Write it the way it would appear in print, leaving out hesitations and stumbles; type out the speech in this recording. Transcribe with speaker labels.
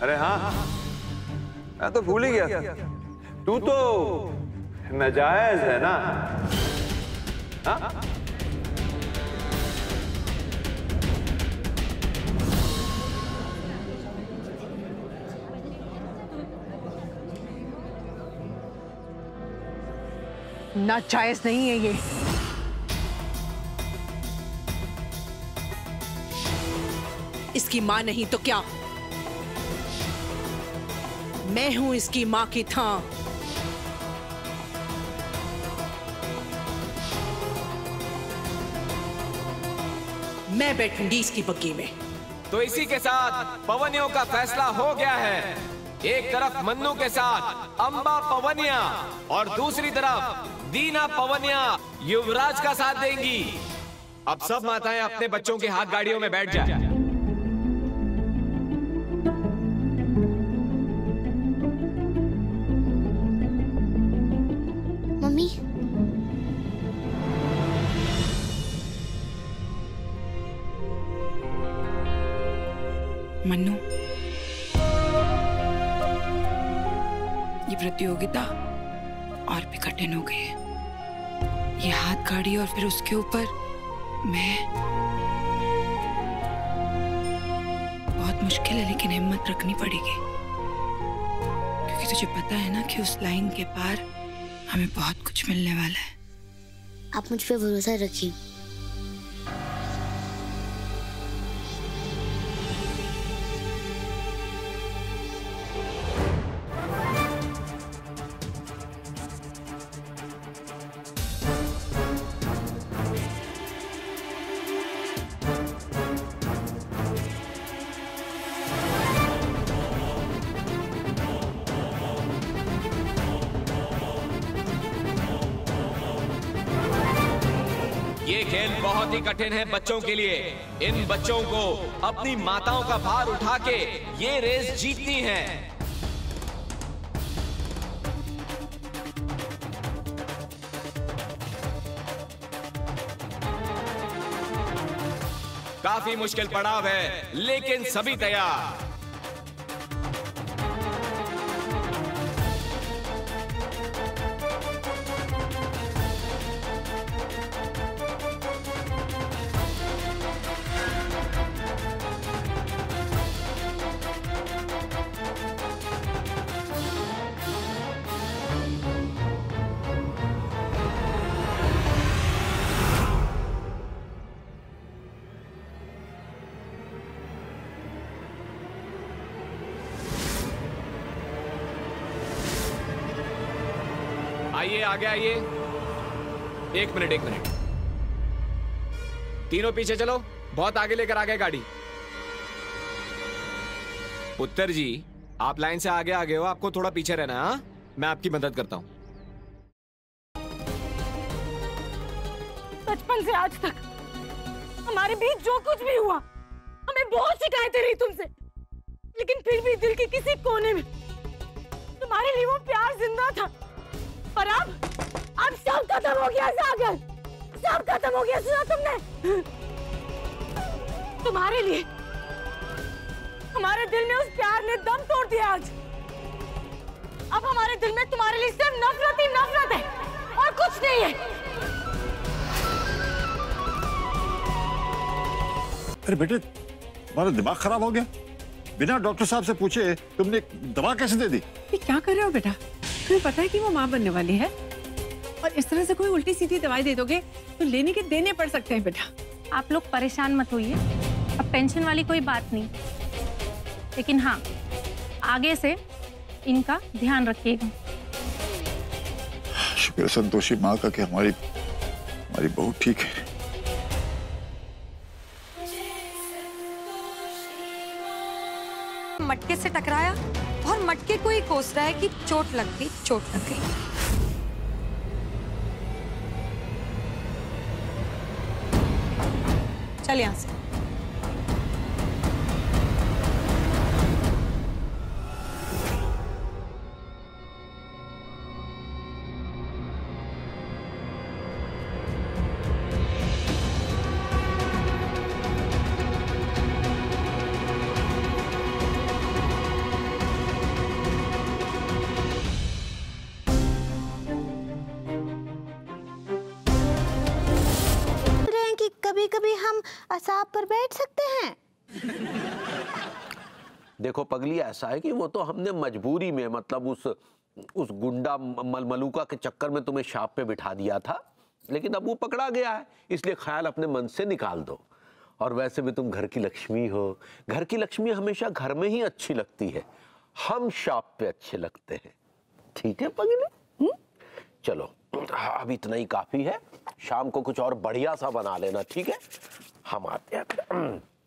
Speaker 1: अरे हाँ, मैं तो भूल ही गया था। तू तो नाजायज है ना? हाँ?
Speaker 2: नाजायज नहीं है ये। इसकी मां नहीं तो क्या? मैं हूं इसकी मां की थां। मैं बैठूंगी इसकी बग्गी में।
Speaker 3: तो इसी के साथ पवनियों का फैसला हो गया है। एक तरफ मन्नू के साथ अंबा पवनिया और दूसरी तरफ दीना पवनिया युवराज का साथ देंगी। अब सब माताएं अपने बच्चों के हाथ गाड़ियों में बैठ जाए।
Speaker 4: मम्मी,
Speaker 5: मन्नू, ये प्रतियोगिता और भी कठिन हो गई है। ये हाथ गाड़ी और फिर उसके ऊपर मैं। बहुत मुश्किल है लेकिन हिम्मत रखनी पड़ेगी, क्योंकि तुझे पता है ना कि उस लाइन के पार हमें बहुत कुछ मिलने वाला है।
Speaker 4: आप मुझ पे भरोसा रखिए।
Speaker 3: ये खेल बहुत ही कठिन है बच्चों के लिए। इन बच्चों को अपनी माताओं का भार उठा के ये रेस जीतनी है। काफी मुश्किल पड़ाव है लेकिन सभी तैयार। आइए आगे आइए। एक मिनट। तीनों पीछे चलो, बहुत आगे लेकर आ गए गाड़ी। उत्तर जी, आप लाइन से आगे हो, आपको थोड़ा पीछे रहना है। हाँ? मैं आपकी मदद करता हूं।
Speaker 6: बचपन से आज तक हमारे बीच जो कुछ भी हुआ, हमें बहुत शिकायतें रही तुमसे, लेकिन फिर भी दिल के किसी कोने में तुम्हारे लिए वो प्यार जिंदा था। पर अब सब खत्म हो गया सागर, सब खत्म हो गया। सुना तुमने? तुम्हारे लिए हमारे दिल में उस प्यार ने दम तोड़ दिया आज। अब हमारे दिल में तुम्हारे लिए सिर्फ नफरत ही नफरत है और कुछ नहीं है।
Speaker 7: अरे बेटे, तुम्हारा दिमाग खराब हो गया? बिना डॉक्टर साहब से पूछे तुमने दवा कैसे दे दी?
Speaker 8: ये क्या कर रहे हो बेटा? तुम्हें पता है कि वो माँ बनने वाली है, और इस तरह से कोई उल्टी सीधी दवाई दे दोगे तो लेने के देने पड़ सकते हैं बेटा।
Speaker 6: आप लोग परेशान मत होइए, अब टेंशन वाली कोई बात नहीं। लेकिन हाँ, आगे से इनका ध्यान रखिएगा।
Speaker 7: शुक्र संतोषी माँ का कि हमारी बहू ठीक है।
Speaker 9: मटके से टकराया और मटके को ही कोस रहा है कि चोट लग गई। चल यहाँ से।
Speaker 10: कभी कभी हम असाब पर बैठ सकते हैं?
Speaker 11: देखो पगली, ऐसा है कि वो तो हमने मजबूरी में, मतलब उस गुंडा मलमलूका के चक्कर में तुम्हें शाप पे बिठा दिया था, लेकिन अब वो पकड़ा गया है, इसलिए ख्याल अपने मन से निकाल दो। और वैसे भी तुम घर की लक्ष्मी हो, घर की लक्ष्मी हमेशा घर में ही अच्छी लगती है, हम शाप पे अच्छे लगते हैं। ठीक है पगली? चलो अब इतना ही काफी है, शाम को कुछ और बढ़िया सा बना लेना, ठीक है? हम आते हैं।